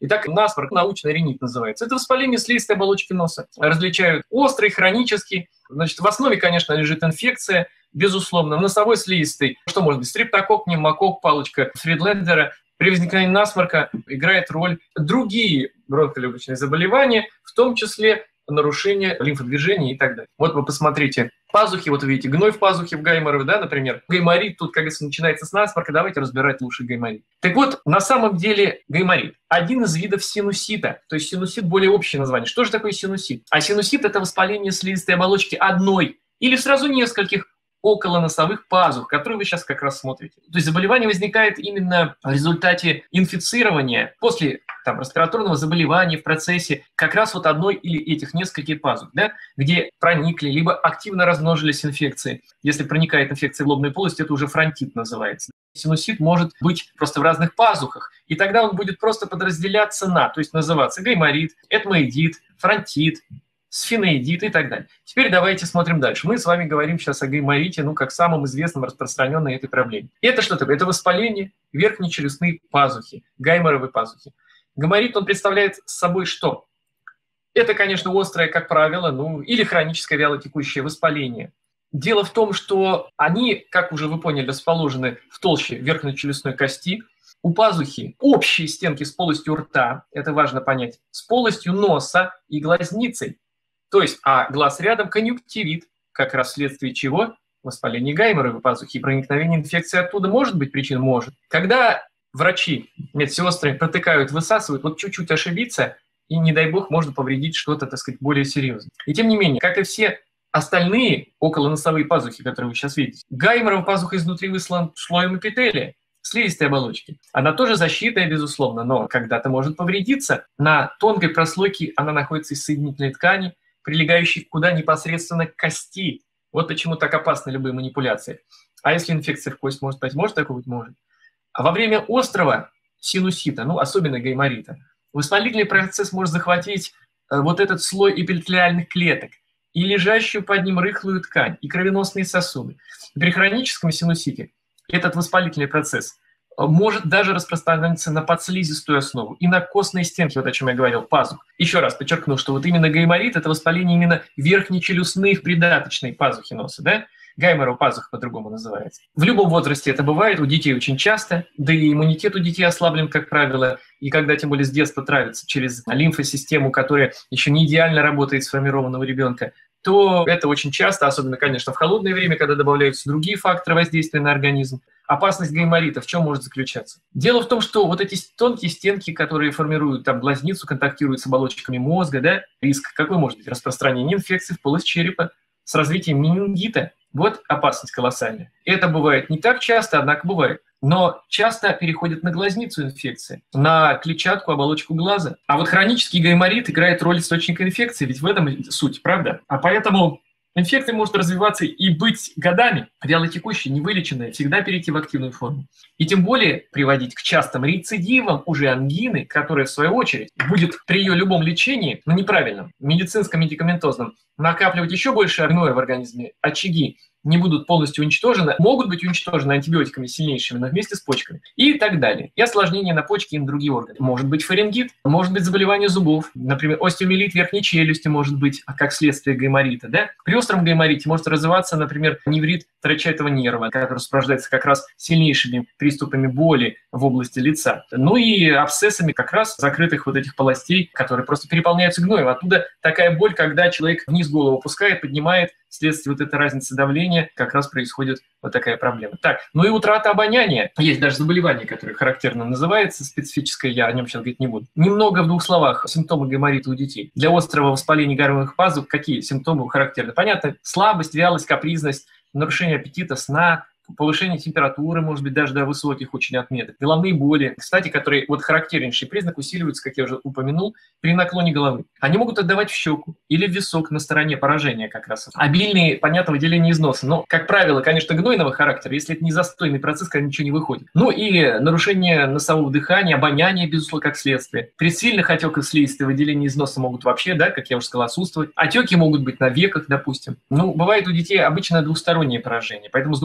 Итак, насморк, научно ринит называется. Это воспаление слизистой оболочки носа. Различают острый, хронический. Значит, в основе, конечно, лежит инфекция, безусловно. В носовой слизистой, что может быть, стрептококк, пневмококк, палочка Фридлендера. При возникновении насморка играет роль другие бронхолегочные заболевания, в том числе нарушение лимфодвижения и так далее. Вот вы посмотрите, пазухи, вот вы видите, гной в пазухе в гайморовой, да, например. Гайморит, тут, как говорится, начинается с насморка, давайте разбирать лучше гайморит. Так вот, на самом деле гайморит – один из видов синусита, то есть синусит – более общее название. Что же такое синусит? А синусит – это воспаление слизистой оболочки одной или сразу нескольких околоносовых пазух, которые вы сейчас как раз смотрите. То есть заболевание возникает именно в результате инфицирования после респираторного заболевания в процессе как раз вот одной или этих нескольких пазух, да, где проникли, либо активно размножились инфекции. Если проникает инфекция в лобную полость, это уже фронтит называется. Синусит может быть просто в разных пазухах, и тогда он будет просто подразделяться на, то есть называться гайморит, этмоидит, фронтит, сфиноидит и так далее. Теперь давайте смотрим дальше. Мы с вами говорим сейчас о гайморите, как самом известном, распространенной этой проблеме. Это что такое? Это воспаление верхней челюстной пазухи, гайморовой пазухи. Гайморит, он представляет собой что? Это, конечно, острое, как правило, или хроническое вялотекущее воспаление. Дело в том, что они, как уже вы поняли, расположены в толще верхней челюстной кости. У пазухи общие стенки с полостью рта, это важно понять, с полостью носа и глазницей. То есть, а глаз рядом конъюнктивит, как раз вследствие чего воспаление гайморовой пазухи и проникновение инфекции оттуда может быть причин? Может. Когда врачи, медсестры протыкают, высасывают, вот чуть-чуть ошибиться, и, не дай бог, можно повредить что-то, так сказать, более серьезное. И тем не менее, как и все остальные околоносовые пазухи, которые вы сейчас видите, гайморовая пазуха изнутри выслана слоем эпителия, слизистой оболочки. Она тоже защитная, безусловно, но когда-то может повредиться. На тонкой прослойке она находится из соединительной ткани, прилегающей куда непосредственно к кости. Вот почему так опасны любые манипуляции. А если инфекция в кость может быть? Может такое быть? Может. А во время острого синусита, особенно гайморита, воспалительный процесс может захватить вот этот слой эпителиальных клеток и лежащую под ним рыхлую ткань, и кровеносные сосуды. При хроническом синусите этот воспалительный процесс может даже распространяться на подслизистую основу и на костные стенки, вот о чем я говорил, пазух. Еще раз подчеркну, что вот именно гайморит – это воспаление именно верхнечелюстных придаточной пазухи носа, да? Гайморова пазуха по-другому называется. В любом возрасте это бывает, у детей очень часто, да и иммунитет у детей ослаблен, как правило, и когда тем более с детства травится через лимфосистему, которая еще не идеально работает сформированного ребенка, то это очень часто, особенно, конечно, в холодное время, когда добавляются другие факторы воздействия на организм. Опасность гайморита в чем может заключаться? Дело в том, что вот эти тонкие стенки, которые формируют глазницу, контактируют с оболочками мозга, да, риск какой может быть? Распространение инфекции в полость черепа с развитием менингита. Вот опасность колоссальная. Это бывает не так часто, однако бывает. Но часто переходит на глазницу инфекции, на клетчатку, оболочку глаза. А вот хронический гайморит играет роль источника инфекции, ведь в этом суть, правда? А поэтому инфекция может развиваться и быть годами, вялотекущей, невылеченной, всегда перейти в активную форму. И тем более приводить к частым рецидивам уже ангины, которая, в свою очередь, будет при ее любом лечении, но неправильном, медицинском, медикаментозном, накапливать еще больше гноя в организме, очаги не будут полностью уничтожены, могут быть уничтожены антибиотиками сильнейшими, но вместе с почками и так далее. И осложнения на почки и на другие органы. Может быть фарингит, может быть заболевание зубов, например, остеомиелит верхней челюсти может быть, как следствие гайморита. Да? При остром гайморите может развиваться, например, неврит трочатого нерва, который сопровождается как раз сильнейшими приступами боли в области лица. Ну и абсцессами как раз закрытых вот этих полостей, которые просто переполняются гноем. Оттуда такая боль, когда человек вниз голову опускает, поднимает, вследствие вот этой разницы давления как раз происходит вот такая проблема. Так, ну и утрата обоняния. Есть даже заболевание, которое характерно называется, специфическое, я о нем сейчас говорить не буду. Немного в двух словах симптомы гайморита у детей. Для острого воспаления гайморовых пазух какие симптомы характерны? Понятно, слабость, вялость, капризность, нарушение аппетита, сна, повышение температуры, может быть, даже до высоких очень отметок, головные боли, кстати, которые, вот характернейший признак, усиливаются, как я уже упомянул, при наклоне головы. Они могут отдавать в щеку или в висок на стороне поражения как раз. Обильные, понятно, выделение из носа, но, как правило, конечно, гнойного характера, если это не застойный процесс, когда ничего не выходит. Ну и нарушение носового дыхания, обоняния, безусловно, как следствие. При сильных отеках слизистой выделения из носа могут вообще, да, как я уже сказал, отсутствовать. Отеки могут быть на веках, допустим. Ну, бывает у детей обычно двухстороннее поражение, поэтому с двух сторон может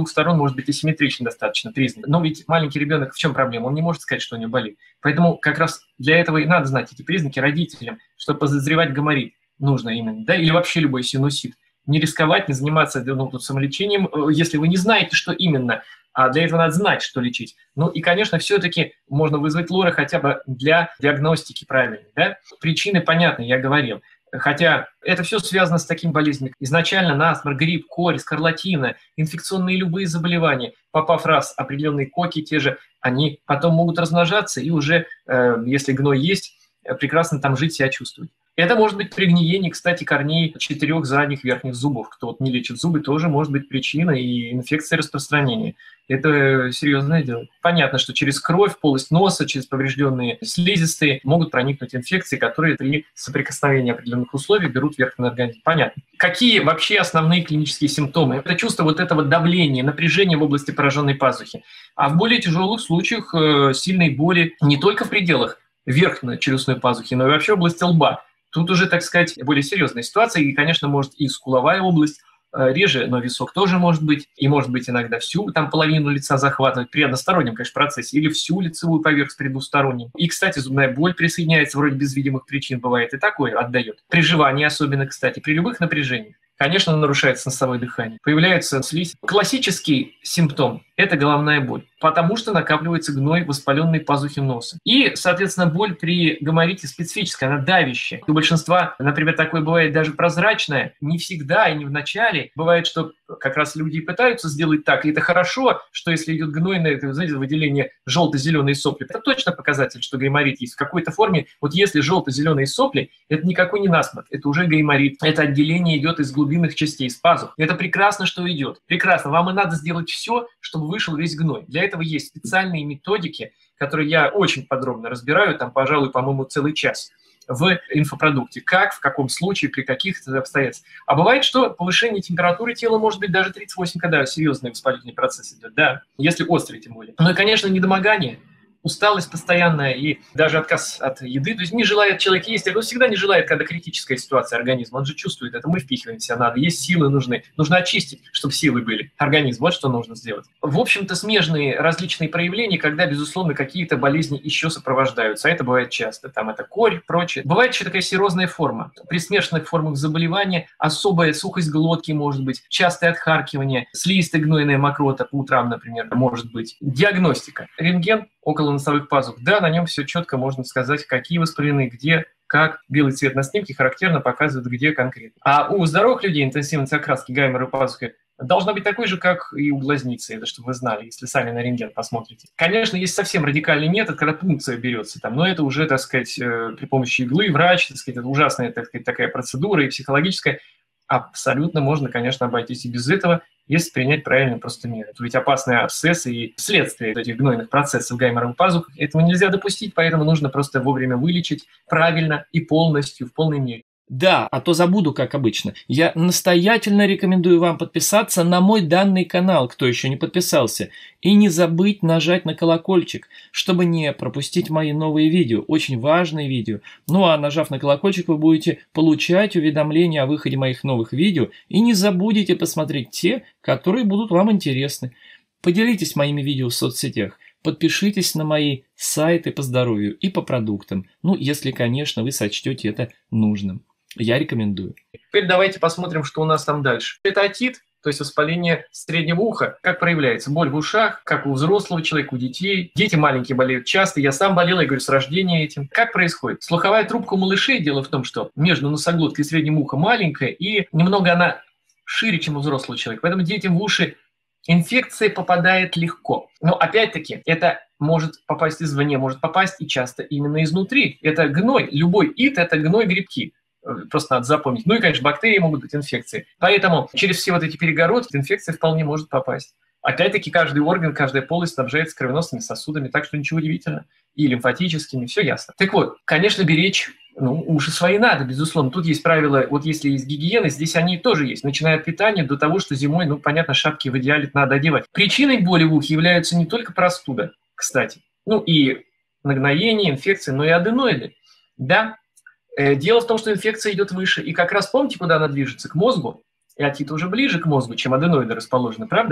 может быть асимметричен достаточно признак. Но ведь маленький ребенок в чем проблема? Он не может сказать, что у него болит. Поэтому как раз для этого и надо знать эти признаки родителям, чтобы подозревать гайморит нужно именно, да, или вообще любой синусит. Не рисковать, не заниматься самолечением, если вы не знаете, что именно. А для этого надо знать, что лечить. Ну и, конечно, все-таки можно вызвать лора хотя бы для диагностики правильной. Да? Причины понятны, я говорил. Хотя это все связано с такими болезнями. Изначально насморк, грипп, корь, скарлатина, инфекционные любые заболевания, попав раз определенные коки те же, они потом могут размножаться и уже, если гной есть, прекрасно там жить, себя чувствовать. Это может быть при гниении, кстати, корней 4 задних верхних зубов. Кто вот не лечит зубы, тоже может быть причина и инфекция распространения. Это серьезное дело. Понятно, что через кровь, полость носа, через поврежденные слизистые могут проникнуть инфекции, которые при соприкосновении определенных условий берут верх над организмом. Понятно. Какие вообще основные клинические симптомы? Это чувство вот этого давления, напряжения в области пораженной пазухи. А в более тяжелых случаях сильные боли не только в пределах верхней челюстной пазухи, но и вообще в области лба. Тут уже, так сказать, более серьезная ситуация, и, конечно, может и скуловая область, реже, но висок тоже может быть, и может быть иногда всю там половину лица захватывать при одностороннем, конечно, процессе, или всю лицевую поверхность при двустороннем. И, кстати, зубная боль присоединяется вроде без видимых причин, бывает и такое отдает. При жевании особенно, кстати, при любых напряжениях. Конечно, нарушается носовое дыхание. Появляется слизь. Классический симптом – это головная боль, потому что накапливается гной в воспаленной пазухе носа. И, соответственно, боль при гайморите специфическая, она давящая. У большинства, например, такое бывает даже прозрачное, не всегда и не в начале. Бывает, что как раз люди и пытаются сделать так, и это хорошо, что если идет гнойное, знаете, выделение желто-зеленые сопли, это точно показатель, что гайморит есть в какой-то форме. Вот если желто-зеленые сопли, это никакой не насморк, это уже гайморит. Это отделение идет из глубинных частей, из пазух. Это прекрасно, что идет. Прекрасно. Вам и надо сделать все, чтобы вышел весь гной. Для этого есть специальные методики, которые я очень подробно разбираю, там, пожалуй, по-моему, целый час в инфопродукте. Как, в каком случае, при каких обстоятельствах. А бывает, что повышение температуры тела может быть даже 38, когда серьезный воспалительный процесс идет. Да, если острый, тем более. Ну и, конечно, недомогание. Усталость постоянная и даже отказ от еды. То есть не желает человек есть, он всегда не желает, когда критическая ситуация организма. Он же чувствует это, мы впихиваем себя надо. Есть силы нужны. Нужно очистить, чтобы силы были. Организм, вот что нужно сделать. В общем-то, смежные различные проявления, когда, безусловно, какие-то болезни еще сопровождаются. А это бывает часто. Там это корь, прочее. Бывает еще такая серозная форма. При смешанных формах заболевания особая сухость глотки может быть, частое отхаркивание, слизистая гнойная мокрота по утрам, например, может быть. Диагностика. Рентген около носовых пазух. Да, на нем все четко можно сказать, какие воспалены, где, как. Белый цвет на снимке характерно показывает, где конкретно. А у здоровых людей интенсивность окраски гаймора пазухи должна быть такой же, как и у глазницы, это чтобы вы знали, если сами на рентген посмотрите. Конечно, есть совсем радикальный метод, когда пункция берется, там, но это уже, так сказать, при помощи иглы врач, так сказать, это ужасная, так сказать, такая процедура и психологическая. Абсолютно можно, конечно, обойтись и без этого, если принять правильные просто меры. Ведь опасные абсцессы и следствие этих гнойных процессов гайморовых пазух, этого нельзя допустить, поэтому нужно просто вовремя вылечить правильно и полностью, в полной мере. Да, а то забуду, как обычно. Я настоятельно рекомендую вам подписаться на мой данный канал, кто еще не подписался, и не забыть нажать на колокольчик, чтобы не пропустить мои новые видео, очень важные видео. Ну а нажав на колокольчик, вы будете получать уведомления о выходе моих новых видео, и не забудете посмотреть те, которые будут вам интересны. Поделитесь моими видео в соцсетях. Подпишитесь на мои сайты по здоровью и по продуктам, ну, если, конечно, вы сочтете это нужным. Я рекомендую. Теперь давайте посмотрим, что у нас там дальше. Это отит, то есть воспаление среднего уха. Как проявляется? Боль в ушах, как у взрослого человека, у детей. Дети маленькие болеют часто. Я сам болел, я говорю, с рождения этим. Как происходит? Слуховая трубка у малышей, дело в том, что между носоглоткой и средним ухом маленькая, и немного она шире, чем у взрослого человека. Поэтому детям в уши инфекция попадает легко. Но опять-таки, это может попасть извне, может попасть и часто именно изнутри. Это гной. Любой ит – это гной, грибки. Просто надо запомнить. Ну и, конечно, бактерии могут быть, инфекции. Поэтому через все вот эти перегородки инфекция вполне может попасть. Опять-таки, каждый орган, каждая полость снабжается кровеносными сосудами, так что ничего удивительного. И лимфатическими, все ясно. Так вот, конечно, беречь уши свои надо, безусловно. Тут есть правила, вот если есть гигиена, здесь они тоже есть. Начиная от питания до того, что зимой, понятно, шапки в идеале надо одевать. Причиной боли в ухе являются не только простуда, кстати, и нагноение, инфекции, но и аденоиды. Да. Дело в том, что инфекция идет выше, и как раз помните, куда она движется? К мозгу, и отит уже ближе к мозгу, чем аденоиды расположены, правда?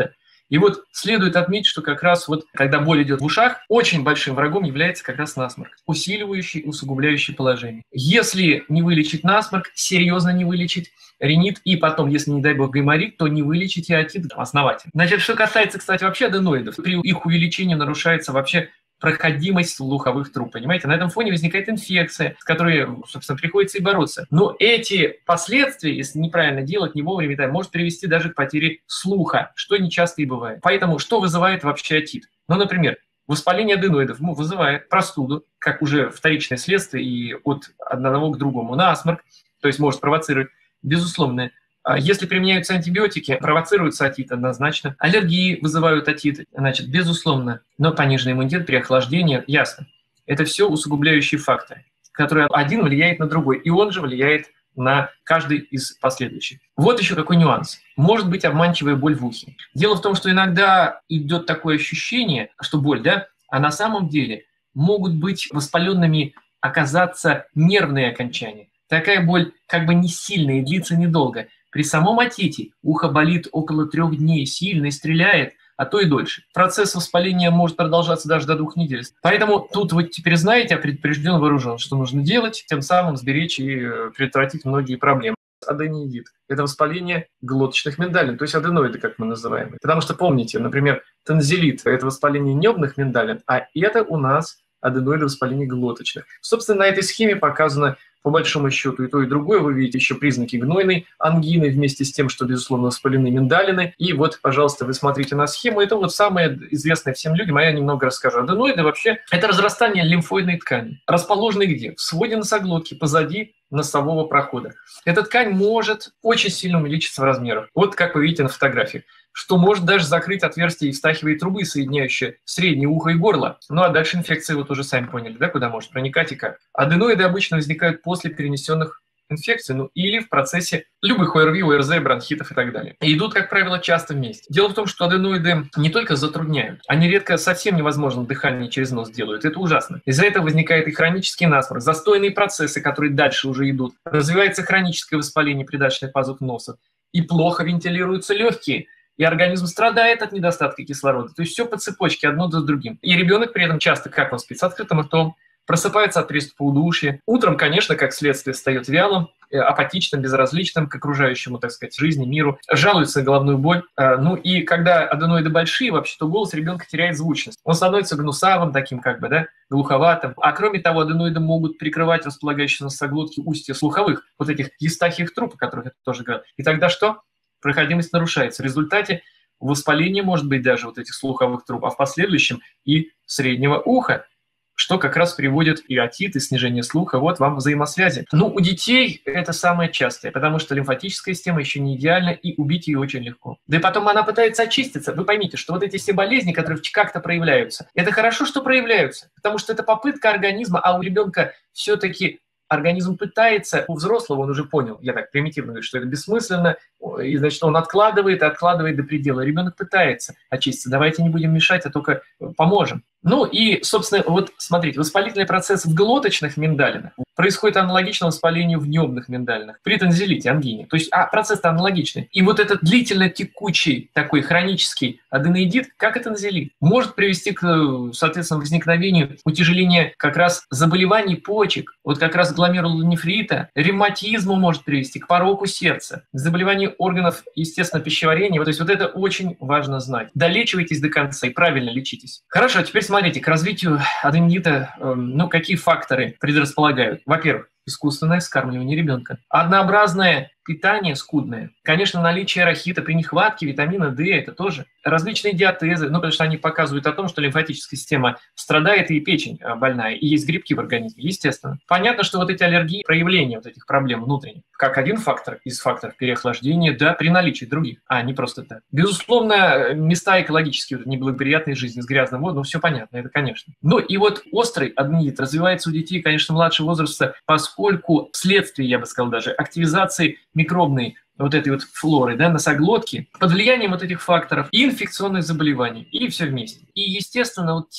И вот следует отметить, что как раз вот, когда боль идет в ушах, очень большим врагом является как раз насморк, усиливающий, усугубляющий положение. Если не вылечить насморк, серьезно не вылечить ринит, и потом, если, не дай бог, гайморит, то не вылечить и отит основательно. Значит, что касается, кстати, вообще аденоидов, при их увеличении нарушается вообще проходимость слуховых труб, понимаете? На этом фоне возникает инфекция, с которой, собственно, приходится и бороться. Но эти последствия, если неправильно делать, не вовремя, да, может привести даже к потере слуха, что нечасто и бывает. Поэтому что вызывает вообще отит? Ну, например, воспаление аденоидов вызывает простуду, как уже вторичное следствие, и от одного к другому насморк, то есть может провоцировать, безусловно. Если применяются антибиотики, провоцируется отит однозначно. Аллергии вызывают отит, значит, безусловно. Но пониженный иммунитет при охлаждении, ясно. Это все усугубляющие факторы, которые один влияет на другой, и он же влияет на каждый из последующих. Вот еще какой нюанс. Может быть обманчивая боль в ухе. Дело в том, что иногда идет такое ощущение, что боль, да, а на самом деле могут быть воспаленными оказаться нервные окончания. Такая боль как бы не сильная и длится недолго. При самом отите ухо болит около 3 дней, сильно и стреляет, а то и дольше. Процесс воспаления может продолжаться даже до 2 недель. Поэтому тут вы теперь знаете, а предупрежден, вооружен, что нужно делать, тем самым сберечь и предотвратить многие проблемы. Адениидит – это воспаление глоточных миндалин, то есть аденоиды, как мы называем. Потому что помните, например, тонзиллит – это воспаление небных миндалин, а это у нас аденоиды воспаления глоточных. Собственно, на этой схеме показано, по большому счету, и то, и другое. Вы видите еще признаки гнойной ангины вместе с тем, что, безусловно, воспалены миндалины. И вот, пожалуйста, вы смотрите на схему. Это вот самое известное всем людям, а я немного расскажу. Аденоиды вообще – это разрастание лимфоидной ткани, расположенной где? В своде носоглотки, позади носового прохода. Эта ткань может очень сильно увеличиться в размерах. Вот как вы видите на фотографии, что может даже закрыть отверстие евстахиевой трубы, соединяющее среднее ухо и горло. Ну а дальше инфекции вы тоже сами поняли, да, куда может проникать и как. Аденоиды обычно возникают после перенесенных инфекций, ну или в процессе любых ОРВИ, ОРЗ, бронхитов и так далее. И идут, как правило, часто вместе. Дело в том, что аденоиды не только затрудняют, они редко совсем невозможно дыхание через нос делают. Это ужасно. Из-за этого возникает и хронический насморк, застойные процессы, которые дальше уже идут. Развивается хроническое воспаление придаточных пазух носа. И плохо вентилируются легкие. И организм страдает от недостатка кислорода. То есть все по цепочке, одно за другим. И ребенок при этом часто, как он спит, с открытым ртом, просыпается от приступа удушья. Утром, конечно, как следствие, встает вялым, апатичным, безразличным к окружающему, так сказать, жизни, миру, жалуется на головную боль. Ну и когда аденоиды большие, вообще-то голос ребенка теряет звучность. Он становится гнусавым, таким как бы, да, глуховатым. А кроме того, аденоиды могут прикрывать располагающиеся на носоглотке устья слуховых, вот этих евстахиевых труб, о которых я тоже говорил. И тогда что? Проходимость нарушается. В результате воспаление может быть даже вот этих слуховых труб, а в последующем и среднего уха, что как раз приводит и отит, и снижение слуха. Вот вам взаимосвязи. Ну, у детей это самое частое, потому что лимфатическая система еще не идеальна, и убить ее очень легко. Да и потом она пытается очиститься. Вы поймите, что вот эти все болезни, которые как-то проявляются, это хорошо, что проявляются, потому что это попытка организма, а у ребенка все-таки организм пытается, у взрослого он уже понял, я так примитивно говорю, что это бессмысленно, и значит он откладывает до предела. Ребенок пытается очиститься, давайте не будем мешать, а только поможем. Ну и, собственно, вот смотрите, воспалительный процесс в глоточных миндалинах происходит аналогично воспалению в небных миндалинах при тонзиллите, ангине. То есть процесс-то аналогичный. И вот этот длительно текучий такой хронический аденоидит, как и тонзиллит, может привести к, соответственно, возникновению утяжеления как раз заболеваний почек, вот как раз гломерулонефрита, ревматизму может привести, к пороку сердца, к заболеванию органов, естественно, пищеварения. Вот, то есть вот это очень важно знать. Долечивайтесь до конца и правильно лечитесь. Хорошо, теперь смотрите, к развитию аденоидита, какие факторы предрасполагают? Во-первых, искусственное вскармливание ребенка. Однообразное питание скудное. Конечно, наличие рахита при нехватке витамина D – это тоже. Различные диатезы, потому что они показывают о том, что лимфатическая система страдает и печень больная, и есть грибки в организме, естественно. Понятно, что вот эти аллергии, проявления вот этих проблем внутренних, как один фактор из факторов переохлаждения, да, при наличии других, а не просто так. Безусловно, места экологические, вот, неблагоприятные жизни с грязным водой, все понятно, это конечно. Ну и вот острый аденоидит развивается у детей, конечно, младшего возраста, поскольку вследствие, я бы сказал даже, активизации микробной вот этой вот флоры, да, носоглотки, под влиянием вот этих факторов и инфекционных заболеваний, и все вместе. И, естественно, вот те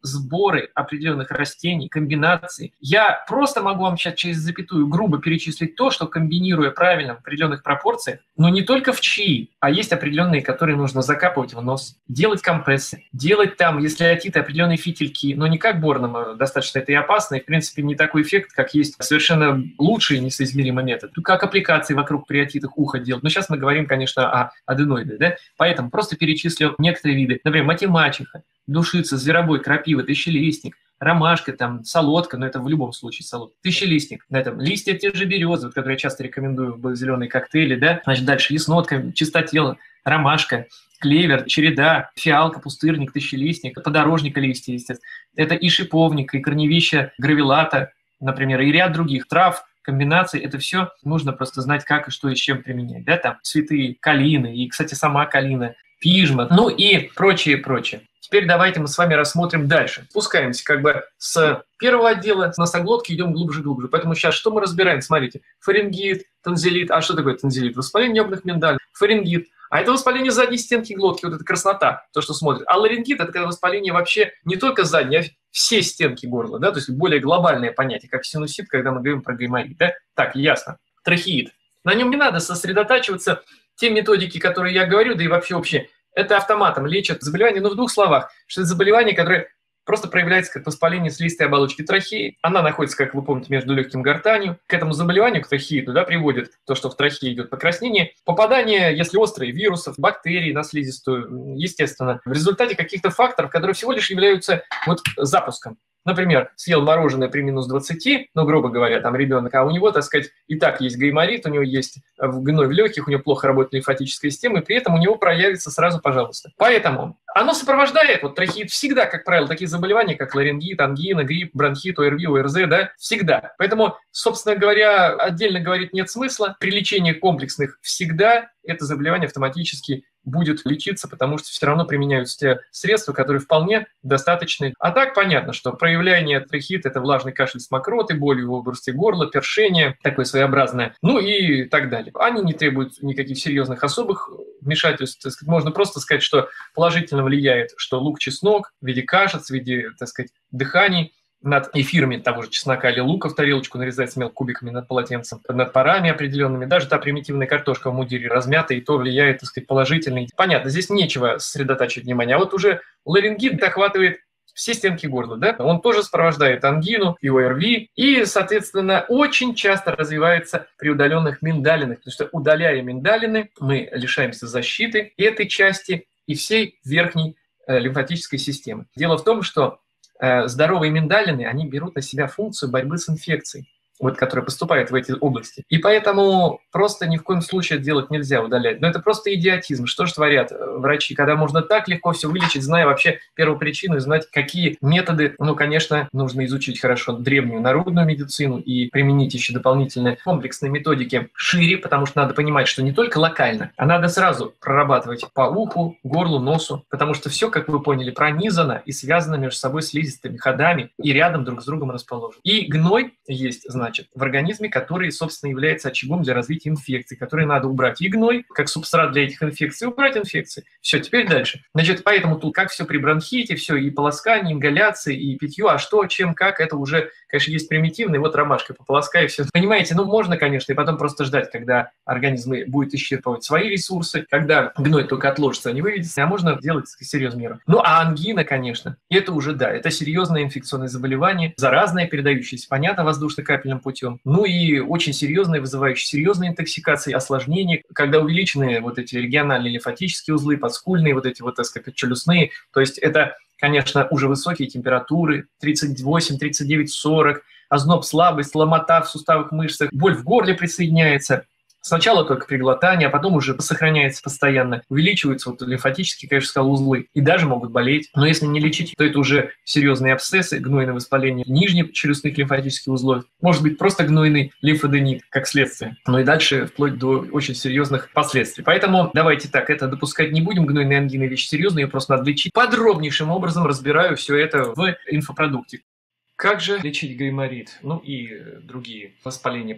сборы определенных растений, комбинаций. Я просто могу вам сейчас через запятую грубо перечислить то, что, комбинируя правильно в определенных пропорциях, но не только в чаи, а есть определенные, которые нужно закапывать в нос, делать компрессы, делать там, если отиты, определенные фитильки, но не как Борном, достаточно это и опасно, и в принципе не такой эффект, как есть совершенно лучший несоизмеримый метод, как аппликации вокруг приотитых уха делать. Но сейчас мы говорим, конечно, о аденоидах, да? Поэтому просто перечислю некоторые виды. Например, мати-мачеха, душица, зверобой, крапива, тысячелистник, ромашка, там, солодка, но это в любом случае солодка, тысячелистник, да, там, листья те же березы, вот, которые я часто рекомендую в зеленые коктейли, да, значит, дальше яснотка, чистотела, ромашка, клевер, череда, фиалка, пустырник, тысячелистник, подорожника листья, естественно. Это и шиповник, и корневища гравилата, например, и ряд других трав, комбинаций. Это все нужно просто знать, как и что и с чем применять. Да? Там цветы калины, и, кстати, сама калина, пижма, ну и прочее, прочее. Теперь давайте мы с вами рассмотрим дальше. Спускаемся как бы с первого отдела, с носоглотки идем глубже-глубже. Поэтому сейчас что мы разбираем? Смотрите, фарингит, танзелит. А что такое танзелит? Воспаление небных миндалей. Фарингит. А это воспаление задней стенки глотки, вот эта краснота, то, что смотрит. А ларингит – это когда воспаление вообще не только задней, а все стенки горла, да, то есть более глобальное понятие, как синусит, когда мы говорим про гайморит, да. Так, ясно. Трахеид. На нем не надо сосредотачиваться. Те методики, которые я говорю, да и вообще это автоматом лечат заболевание, но в двух словах, что это заболевание, которое просто проявляется как воспаление слизистой оболочки трахеи. Она находится, как вы помните, между легким и гортанью. К этому заболеванию, к трахеиту, да, приводит то, что в трахее идет покраснение, попадание, если острые, вирусов, бактерий на слизистую, естественно, в результате каких-то факторов, которые всего лишь являются вот запуском. Например, съел мороженое при минус 20, ну, грубо говоря, там ребенок, а у него, так сказать, и так есть гайморит, у него есть гной в легких, у него плохо работает лимфатическая система, и при этом у него проявится сразу, пожалуйста. Поэтому оно сопровождает, вот трахеит всегда, как правило, такие заболевания, как ларингит, ангина, грипп, бронхит, ОРВИ, ОРЗ, да, всегда. Поэтому, собственно говоря, отдельно говорить нет смысла. При лечении комплексных всегда это заболевание автоматически будет лечиться, потому что все равно применяются те средства, которые вполне достаточны. А так понятно, что проявление трахеита – это влажный кашель с мокротой, болью в области горла, першение, такое своеобразное, ну и так далее. Они не требуют никаких серьезных особых вмешательств. Можно просто сказать, что положительно влияет, что лук-чеснок в виде кашиц, в виде, так сказать, дыханий, над эфирами того же чеснока или лука в тарелочку нарезать мелко кубиками над полотенцем, над парами определенными. Даже та примитивная картошка в мундире размятая, и то влияет, так сказать, положительно. Понятно, здесь нечего сосредотачивать внимание. А вот уже ларингит охватывает все стенки горла, да? Он тоже сопровождает ангину и ОРВИ, и, соответственно, очень часто развивается при удаленных миндалинах, потому что, удаляя миндалины, мы лишаемся защиты этой части и всей верхней лимфатической системы. Дело в том, что здоровые миндалины, они берут на себя функцию борьбы с инфекцией, вот, которая поступает в эти области. И поэтому просто ни в коем случае делать нельзя, удалять. Но это просто идиотизм. Что же творят врачи, когда можно так легко все вылечить, зная вообще первопричину и знать, какие методы. Ну, конечно, нужно изучить хорошо древнюю народную медицину и применить еще дополнительные комплексные методики шире, потому что надо понимать, что не только локально, а надо сразу прорабатывать по уху, горлу, носу, потому что все, как вы поняли, пронизано и связано между собой слизистыми ходами и рядом друг с другом расположено. И гной есть, значит, в организме, который, собственно, является очагом для развития инфекций, которые надо убрать. И гной, как субстрат для этих инфекций, убрать инфекции. Все, теперь дальше. Значит, поэтому тут как все при бронхите, все и полоскание, ингаляции, и питье, а что, чем, как, это уже, конечно, есть примитивно, и вот ромашкой пополоскай, и все. Понимаете, ну, можно, конечно, и потом просто ждать, когда организм будет исчерпывать свои ресурсы, когда гной только отложится, а не выведется, а можно делать серьезную меру. Ну, а ангина, конечно, это уже, да, это серьезное инфекционное заболевание, заразное, передающееся, понятно, воздушно-капельным путем. Ну и очень серьезные, вызывающие серьезные интоксикации, осложнения, когда увеличены вот эти региональные лимфатические узлы, подскульные, вот эти вот, так сказать, челюстные. То есть это, конечно, уже высокие температуры, 38, 39, 40, озноб, слабость, ломота в суставах, мышцах, боль в горле присоединяется. Сначала только при глотании, а потом уже сохраняется постоянно. Увеличиваются вот лимфатические, конечно, сказал, узлы. И даже могут болеть. Но если не лечить, то это уже серьезные абсцессы, гнойное воспаление нижних челюстных лимфатических узлов. Может быть, просто гнойный лимфоденит, как следствие. Но и дальше вплоть до очень серьезных последствий. Поэтому давайте так, это допускать не будем. Гнойная ангина – вещь серьезная, ее просто надо лечить. Подробнейшим образом разбираю все это в инфопродукте. Как же лечить гайморит? Ну и другие воспаления пазух?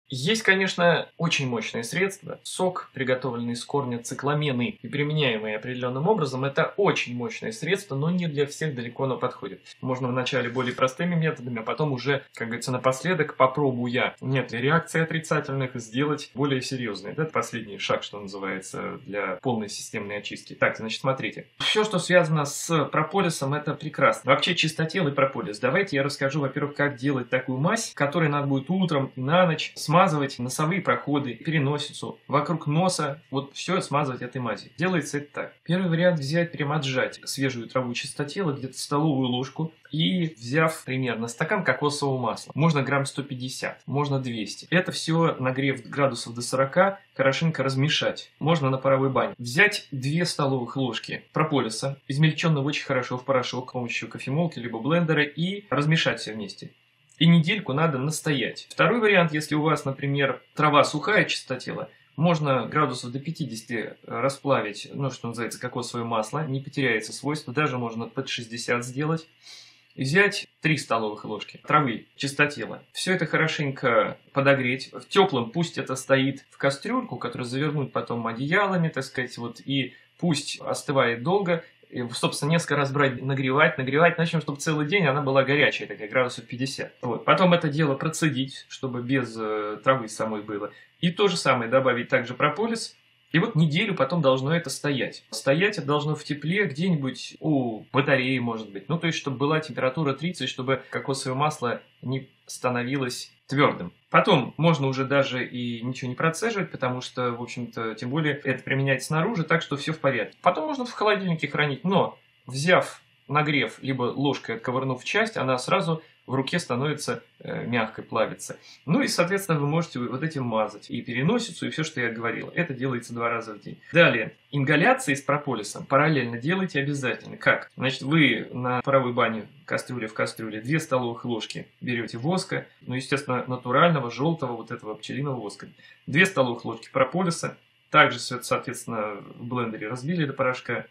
Есть, конечно, очень мощные средства. Сок, приготовленный из корня цикламены и применяемый определенным образом, это очень мощное средство, но не для всех далеко оно подходит. Можно вначале более простыми методами, а потом уже, как говорится, напоследок, попробуя, нет ли реакций отрицательных, сделать более серьезные. Это последний шаг, что называется, для полной системной очистки. Так, значит, смотрите. Все, что связано с прополисом, это прекрасно. Вообще, чистотелый прополис. Давайте я расскажу, во-первых, как делать такую мазь, которой надо будет утром и на ночь смазывать носовые проходы, переносицу, вокруг носа, вот все смазывать этой мазью. Делается это так. Первый вариант взять, прямо отжать свежую траву чистотела, где-то столовую ложку, и взяв примерно стакан кокосового масла. Можно грамм 150, можно 200. Это все, нагрев градусов до 40, хорошенько размешать. Можно на паровой бане. Взять 2 столовых ложки прополиса, измельченного очень хорошо в порошок с помощью кофемолки либо блендера, и размешать все вместе. И недельку надо настоять. Второй вариант, если у вас, например, трава сухая, чистотела, можно градусов до 50 расплавить, ну, что называется, кокосовое масло, не потеряется свойство, даже можно под 60 сделать. И взять 3 столовых ложки травы чистотела. Все это хорошенько подогреть. В теплом пусть это стоит в кастрюльку, которую завернуть потом одеялами, так сказать, вот, и пусть остывает долго. И, собственно, несколько раз брать, нагревать, начнем, чтобы целый день она была горячая, такая, градусов 50. Вот. Потом это дело процедить, чтобы без травы самой было. И то же самое добавить также прополис. И вот неделю потом должно это стоять. Стоять это должно в тепле где-нибудь у батареи, может быть. Ну, то есть, чтобы была температура 30, чтобы кокосовое масло не становилось твердым. Потом можно уже даже и ничего не процеживать, потому что, в общем-то, тем более это применять снаружи, так что все в порядке. Потом можно в холодильнике хранить, но взяв, нагрев, либо ложкой отковырнув часть, она сразу в руке становится мягкой, плавится. Ну и, соответственно, вы можете вот этим мазать и переносицу, и все, что я говорил. Это делается 2 раза в день. Далее, ингаляции с прополисом параллельно делайте обязательно. Как? Значит, вы на паровой бане, кастрюля в кастрюле, 2 столовых ложки берете воска, ну, естественно, натурального, желтого, вот этого пчелиного воска. 2 столовых ложки прополиса, также, соответственно, в блендере разбили до порошка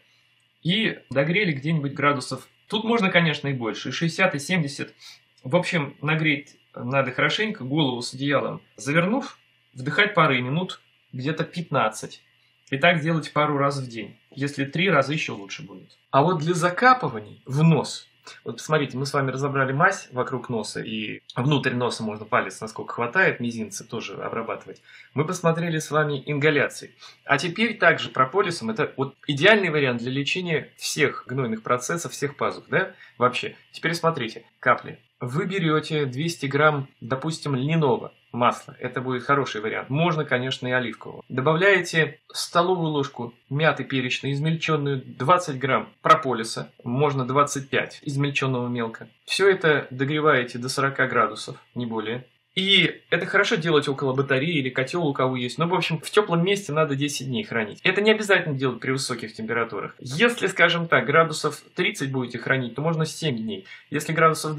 и догрели где-нибудь градусов. Тут можно, конечно, и больше, и 60, и 70. В общем, нагреть надо хорошенько, голову с одеялом завернув, вдыхать пары минут, где-то 15. И так делать пару раз в день. Если 3 раза, еще лучше будет. А вот для закапываний в нос, вот посмотрите, мы с вами разобрали мазь вокруг носа, и внутрь носа можно палец, насколько хватает, мизинцы тоже обрабатывать. Мы посмотрели с вами ингаляции. А теперь также прополисом, это вот идеальный вариант для лечения всех гнойных процессов, всех пазух, да, вообще. Теперь смотрите, капли. Вы берете 200 грамм, допустим, льняного масла. Это будет хороший вариант. Можно, конечно, и оливкового. Добавляете столовую ложку мяты перечной, измельченную, 20 грамм прополиса, можно 25, измельченного мелко. Все это догреваете до 40 градусов, не более. И это хорошо делать около батареи или котел у кого есть. Но, в общем, в теплом месте надо 10 дней хранить. Это не обязательно делать при высоких температурах. Если, скажем так, градусов 30 будете хранить, то можно 7 дней. Если градусов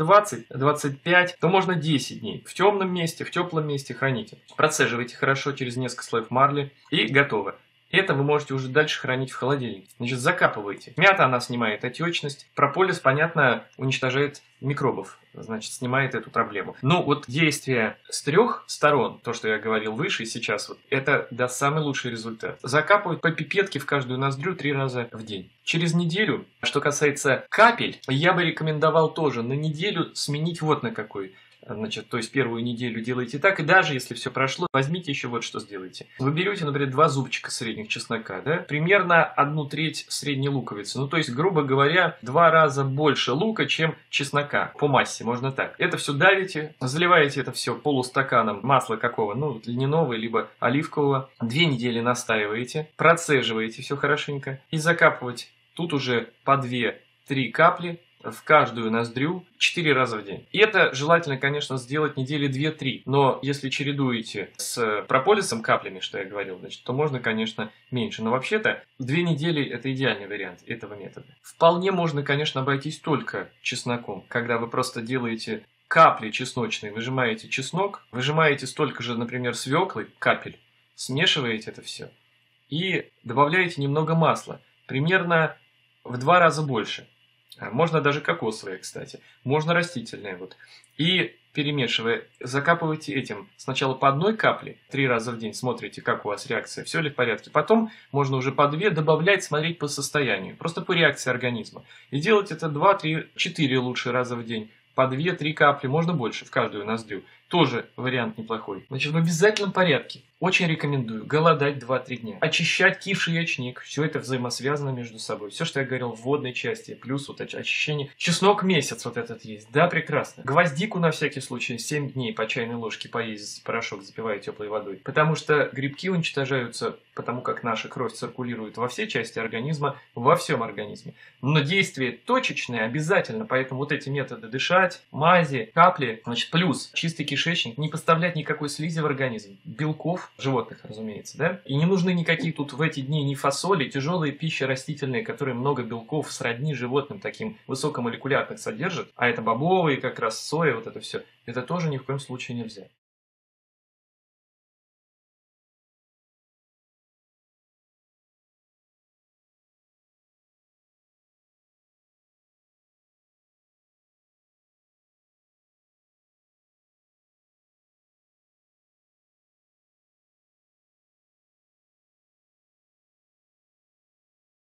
20-25, то можно 10 дней. В темном месте, в теплом месте храните. Процеживайте хорошо через несколько слоев марли и готово. Это вы можете уже дальше хранить в холодильнике. Значит, закапывайте. Мята, она снимает отечность. Прополис, понятно, уничтожает микробов. Значит, снимает эту проблему. Ну, вот действие с 3 сторон, то, что я говорил выше и сейчас, вот, это даст самый лучший результат. Закапывают по пипетке в каждую ноздрю 3 раза в день. Через неделю, что касается капель, я бы рекомендовал тоже на неделю сменить вот на какой. Значит, то есть первую неделю делайте так, и даже если все прошло, возьмите еще вот что сделайте. Вы берете, например, 2 зубчика средних чеснока, да, примерно 1/3 средней луковицы. Ну, то есть, грубо говоря, 2 раза больше лука, чем чеснока по массе, можно так. Это все давите, заливаете это все полустаканом масла какого, ну, льняного, либо оливкового. 2 недели настаиваете, процеживаете все хорошенько и закапывать тут уже по 2-3 капли в каждую ноздрю 4 раза в день. И это желательно, конечно, сделать недели 2-3. Но если чередуете с прополисом каплями, что я говорил, значит, то можно, конечно, меньше. Но вообще-то 2 недели – это идеальный вариант этого метода. Вполне можно, конечно, обойтись только чесноком, когда вы просто делаете капли чесночные, выжимаете чеснок, выжимаете столько же, например, свеклы, капель, смешиваете это все и добавляете немного масла, примерно в 2 раза больше. Можно даже кокосовое, кстати. Можно растительное. Вот. И перемешивая, закапывайте этим сначала по одной капле, 3 раза в день смотрите, как у вас реакция, все ли в порядке. Потом можно уже по 2 добавлять, смотреть по состоянию, просто по реакции организма. И делать это 2, 3, 4 лучше раза в день. По 2-3 капли, можно больше, в каждую ноздрю. Тоже вариант неплохой. Значит, в обязательном порядке. Очень рекомендую голодать 2-3 дня. Очищать кишечник. Все это взаимосвязано между собой. Все, что я говорил в вводной части. Плюс вот очищение. Чеснок месяц вот этот есть. Да, прекрасно. Гвоздику на всякий случай 7 дней по чайной ложке поесть порошок, запивая теплой водой. Потому что грибки уничтожаются, потому как наша кровь циркулирует во все части организма, во всем организме. Но действие точечное обязательно. Поэтому вот эти методы дышать, мази, капли. Значит, плюс чистый кишечник, не поставлять никакой слизи в организм, белков, животных, разумеется, да? И не нужны никакие тут в эти дни ни фасоли, тяжелые пищи растительные, которые много белков сродни животным таким высокомолекулярных содержат, а это бобовые, как раз соя, вот это все, это тоже ни в коем случае нельзя.